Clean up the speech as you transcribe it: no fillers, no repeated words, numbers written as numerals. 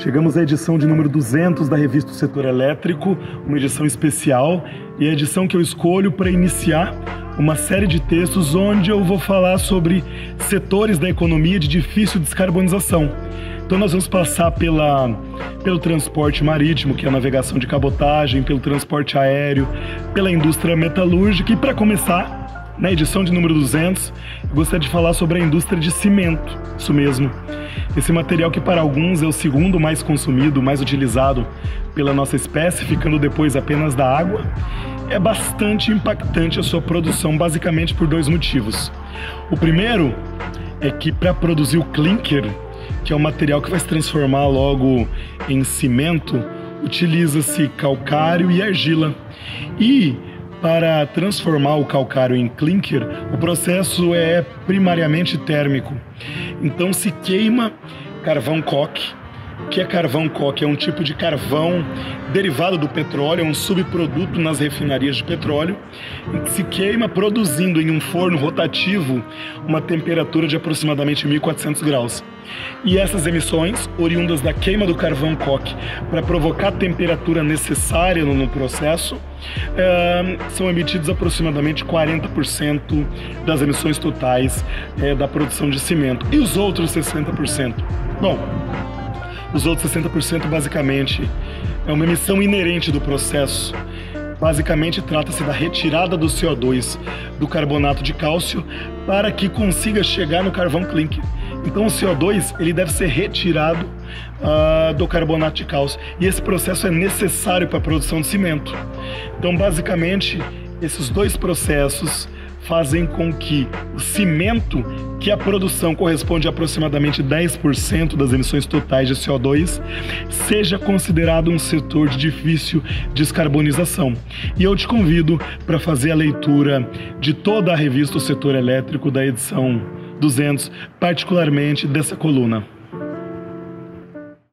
Chegamos à edição de número 200 da revista Setor Elétrico, uma edição especial, e a edição que eu escolho para iniciar uma série de textos onde eu vou falar sobre setores da economia de difícil descarbonização. Então nós vamos passar pelo transporte marítimo, que é a navegação de cabotagem, pelo transporte aéreo, pela indústria metalúrgica e, para começar, na edição de número 200, eu gostaria de falar sobre a indústria de cimento, isso mesmo. Esse material que para alguns é o segundo mais consumido, mais utilizado pela nossa espécie, ficando depois apenas da água, é bastante impactante a sua produção, basicamente por dois motivos. O primeiro é que para produzir o clinker, que é o material que vai se transformar logo em cimento, utiliza-se calcário e argila. E para transformar o calcário em clinker, o processo é primariamente térmico. Então se queima carvão coke. O que é carvão coke? É um tipo de carvão derivado do petróleo, é um subproduto nas refinarias de petróleo, que se queima produzindo em um forno rotativo uma temperatura de aproximadamente 1.400 graus. E essas emissões, oriundas da queima do carvão coke, para provocar a temperatura necessária no processo, são emitidos aproximadamente 40% das emissões totais da produção de cimento. E os outros 60%? Bom, os outros 60% basicamente é uma emissão inerente do processo. Basicamente trata-se da retirada do CO2 do carbonato de cálcio para que consiga chegar no carvão clinker. Então o CO2 ele deve ser retirado do carbonato de cálcio e esse processo é necessário para a produção de cimento. Então basicamente esses dois processos fazem com que o cimento, que a produção corresponde a aproximadamente 10% das emissões totais de CO2, seja considerado um setor de difícil descarbonização. E eu te convido para fazer a leitura de toda a revista O Setor Elétrico da edição 200, particularmente dessa coluna.